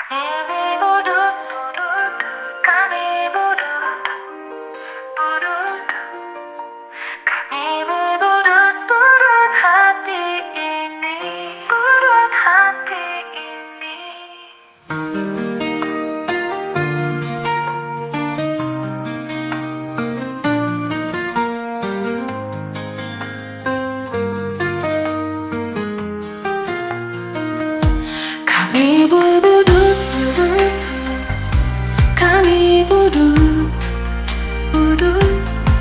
Kami budut, kami budut, budut. Kami budut hati ini, budut hati ini. Kami budut, kami budut, budut.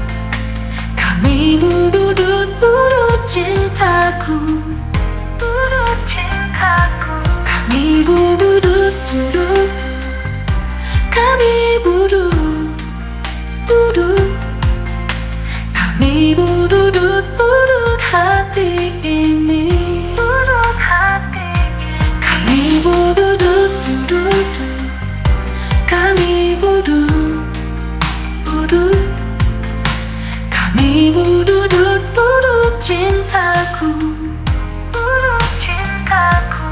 Kami budut, budut cintaku, budut cintaku. Kami budut, budut. Kami budut, budut. Kami budut, budut hati ini, budut hati ini. Kami budut, budut. Kami budut, budut. Kami budut, budut cintaku, budut cintaku.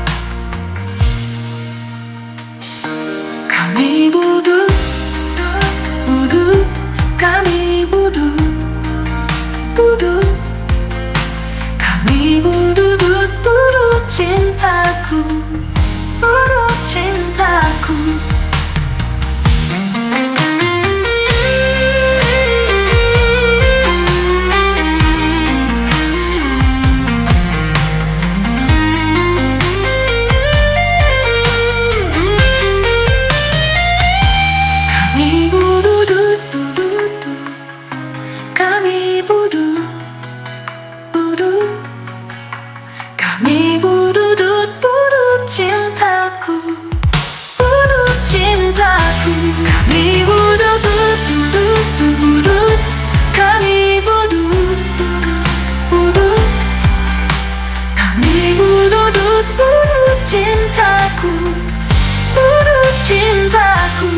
Kami budut, budut. Kami budut, budut. Kami budut, budut cintaku, budut cintaku. Kami budut, budut. Kami budut, budut. Kami budut, budut cintaku, budut cintaku. Kami budut, budut, budut. Kami budut, budut. Kami budut, budut cintaku, budut cintaku.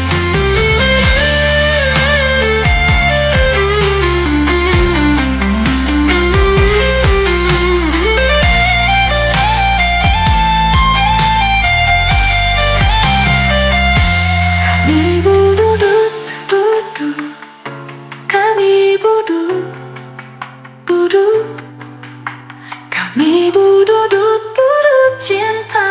Kami budut, budut. Kami budut, budut. Kami budut, budut cinta.